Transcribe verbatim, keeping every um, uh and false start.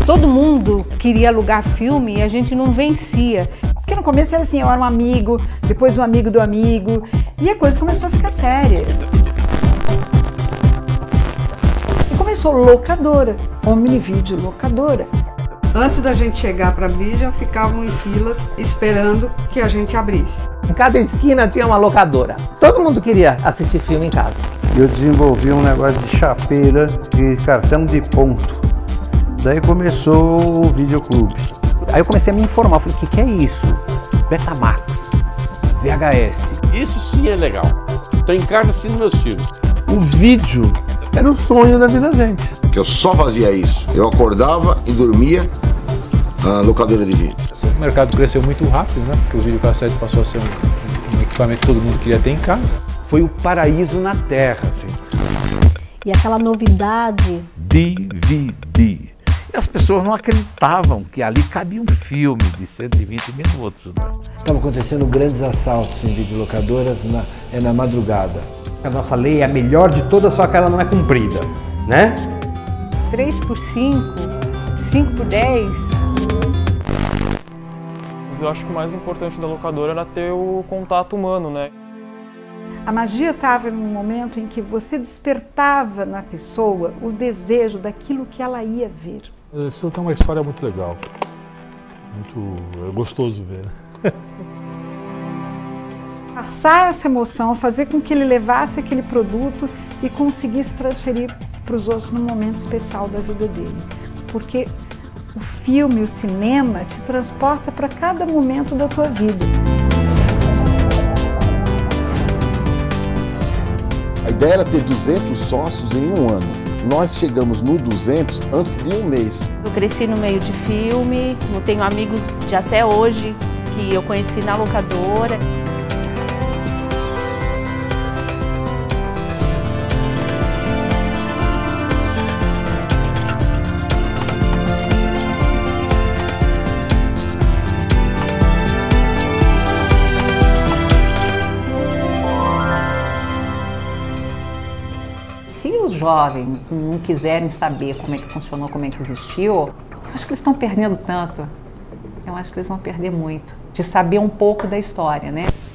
Todo mundo queria alugar filme e a gente não vencia. Porque no começo era assim, eu era um amigo, depois um amigo do amigo, e a coisa começou a ficar séria. E começou locadora, Omnivídeo locadora. Antes da gente chegar para abrir, já ficavam em filas esperando que a gente abrisse. Em cada esquina tinha uma locadora. Todo mundo queria assistir filme em casa. Eu desenvolvi um negócio de chapeira e cartão de ponto. Daí começou o videoclube. Aí eu comecei a me informar, falei, o que, que é isso? Betamax, V H S. Isso sim é legal. Estou em casa assistindo meus filmes. O vídeo era o sonho da vida da gente. Que eu só fazia isso. Eu acordava e dormia na locadora de vídeo. O mercado cresceu muito rápido, né? Porque o videocassete passou a ser um, um equipamento que todo mundo queria ter em casa. Foi o paraíso na Terra, assim. E aquela novidade. D V D. E as pessoas não acreditavam que ali cabia um filme de cento e vinte minutos. Né? Estavam acontecendo grandes assaltos em videolocadoras na, é na madrugada. A nossa lei é a melhor de todas, só que ela não é cumprida, né? três por cinco, cinco por dez. Eu acho que o mais importante da locadora era ter o contato humano, né? A magia estava num momento em que você despertava na pessoa o desejo daquilo que ela ia ver. Isso tem uma história muito legal, muito gostoso ver. Passar essa emoção, fazer com que ele levasse aquele produto e conseguisse transferir para os outros num momento especial da vida dele. Porque o filme, o cinema, te transporta para cada momento da tua vida. A ideia era ter duzentos sócios em um ano. Nós chegamos no duzentos antes de um mês. Eu cresci no meio de filme, eu tenho amigos de até hoje que eu conheci na locadora. Se os jovens não quiserem saber como é que funcionou, como é que existiu, acho que eles estão perdendo tanto. Eu acho que eles vão perder muito. De saber um pouco da história, né?